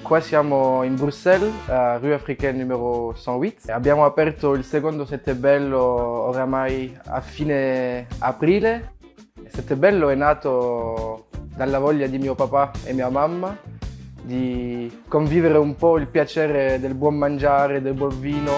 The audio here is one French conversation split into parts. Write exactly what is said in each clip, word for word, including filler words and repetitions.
Qua siamo in Bruxelles, a Rue Africaine numero centootto. Abbiamo aperto il secondo Sette Bello oramai a fine aprile. Sette Bello è nato dalla voglia di mio papà e mia mamma di convivere un po' il piacere del buon mangiare, del buon vino.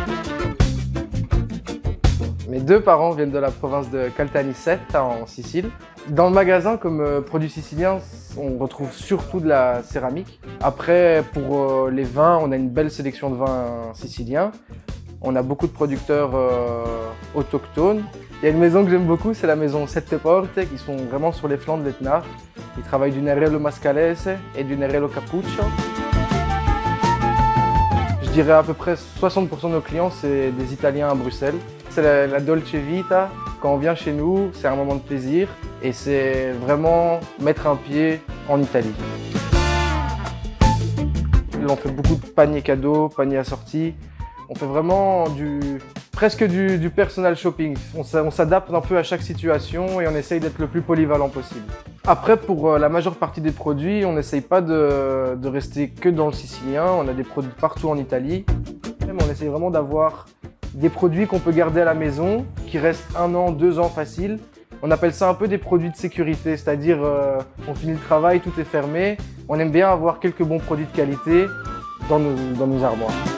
Mes deux parents viennent de la province de Caltanissetta en Sicile. Dans le magasin, comme produit sicilien, on retrouve surtout de la céramique. Après, pour les vins, on a une belle sélection de vins siciliens. On a beaucoup de producteurs euh, autochtones. Il y a une maison que j'aime beaucoup, c'est la maison Sette Porte, qui sont vraiment sur les flancs de l'Etna. Ils travaillent du Nerello Mascalese et du Nerello Cappuccio. Je dirais à peu près soixante pour cent de nos clients, c'est des Italiens à Bruxelles. C'est la, la Dolce Vita. Quand on vient chez nous, c'est un moment de plaisir et c'est vraiment mettre un pied en Italie. On fait beaucoup de paniers cadeaux, paniers assortis. On fait vraiment du, presque du, du personal shopping. On s'adapte un peu à chaque situation et on essaye d'être le plus polyvalent possible. Après, pour la majeure partie des produits, on n'essaye pas de, de rester que dans le sicilien. On a des produits partout en Italie. Mais on essaye vraiment d'avoir des produits qu'on peut garder à la maison, qui restent un an, deux ans facile. On appelle ça un peu des produits de sécurité, c'est-à-dire euh, on finit le travail, tout est fermé. On aime bien avoir quelques bons produits de qualité dans nos, dans nos armoires.